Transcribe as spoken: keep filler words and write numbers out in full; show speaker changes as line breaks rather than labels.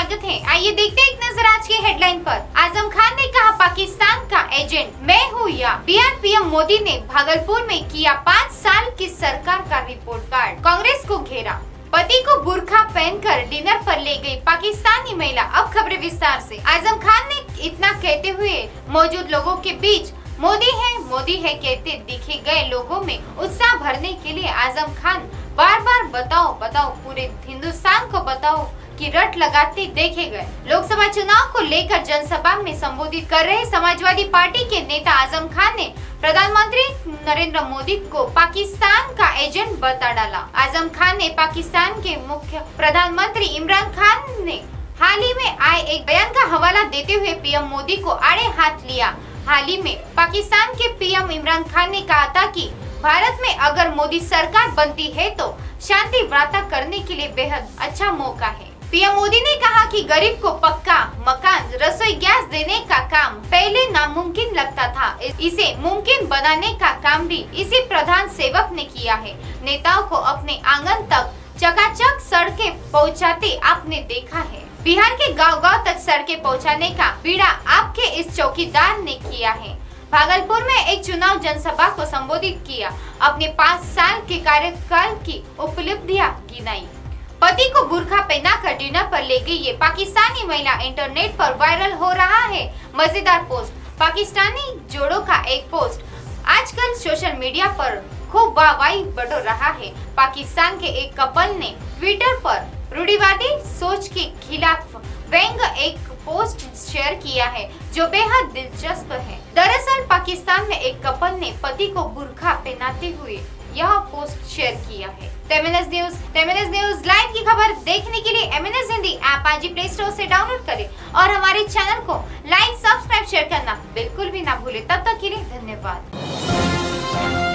स्वागत है। आइए देखते हैं एक नजर आज की हेडलाइन पर। आजम खान ने कहा पाकिस्तान का एजेंट मैं हूँ या बिहार पीएम मोदी ने भागलपुर में किया पाँच साल की सरकार का रिपोर्ट कार्ड। कांग्रेस को घेरा। पति को बुर्खा पहनकर डिनर पर ले गई पाकिस्तानी महिला। अब खबरें विस्तार से। आजम खान ने इतना कहते हुए मौजूद लोगों के बीच मोदी है मोदी है कहते दिखे गए लोगों में उत्साह भरने के लिए आजम खान बार बार बताओ बताओ पूरे हिंदुस्तान को बताओ की रट लगाते देखे गए। लोकसभा चुनाव को लेकर जनसभा में संबोधित कर रहे समाजवादी पार्टी के नेता आजम खान ने प्रधानमंत्री नरेंद्र मोदी को पाकिस्तान का एजेंट बता डाला। आजम खान ने पाकिस्तान के मुख्य प्रधानमंत्री इमरान खान ने हाल ही में आए एक बयान का हवाला देते हुए पीएम मोदी को आड़े हाथ लिया। हाल ही में पाकिस्तान के पीएम इमरान खान ने कहा था कि भारत में अगर मोदी सरकार बनती है तो शांति वार्ता करने के लिए बेहद अच्छा मौका है। पीएम मोदी ने कहा कि गरीब को पक्का मकान, रसोई गैस देने का काम पहले नामुमकिन लगता था, इसे मुमकिन बनाने का काम भी इसी प्रधान सेवक ने किया है। नेताओं को अपने आंगन तक चकाचक सड़कें पहुंचाते आपने देखा है। बिहार के गांव-गांव तक सड़कें पहुंचाने का बीड़ा आपके इस चौकीदार ने किया है। भागलपुर में एक चुनाव जनसभा को संबोधित किया। अपने पाँच साल के कार्यकाल की उपलब्धियां गिनाई। पति को बुर्खा पहनाकर डिनर पर ले गई ये पाकिस्तानी महिला इंटरनेट पर वायरल हो रहा है मजेदार पोस्ट। पाकिस्तानी जोड़ों का एक पोस्ट आजकल सोशल मीडिया पर खूब वाहवाही बढ़ रहा है। पाकिस्तान के एक कपल ने ट्विटर पर रूढ़िवादी सोच के खिलाफ व्यंग एक पोस्ट शेयर किया है जो बेहद दिलचस्प है। दरअसल पाकिस्तान में एक कपल ने पति को बुर्खा पहनाते हुए यह पोस्ट शेयर किया है। टेमिनस न्यूज टेमिनस न्यूज लाइव की खबर देखने के लिए एमएनएस हिंदी ऐप आज ही प्ले स्टोर से डाउनलोड करें और हमारे चैनल को लाइक सब्सक्राइब शेयर करना बिल्कुल भी ना भूले। तब तक के लिए धन्यवाद।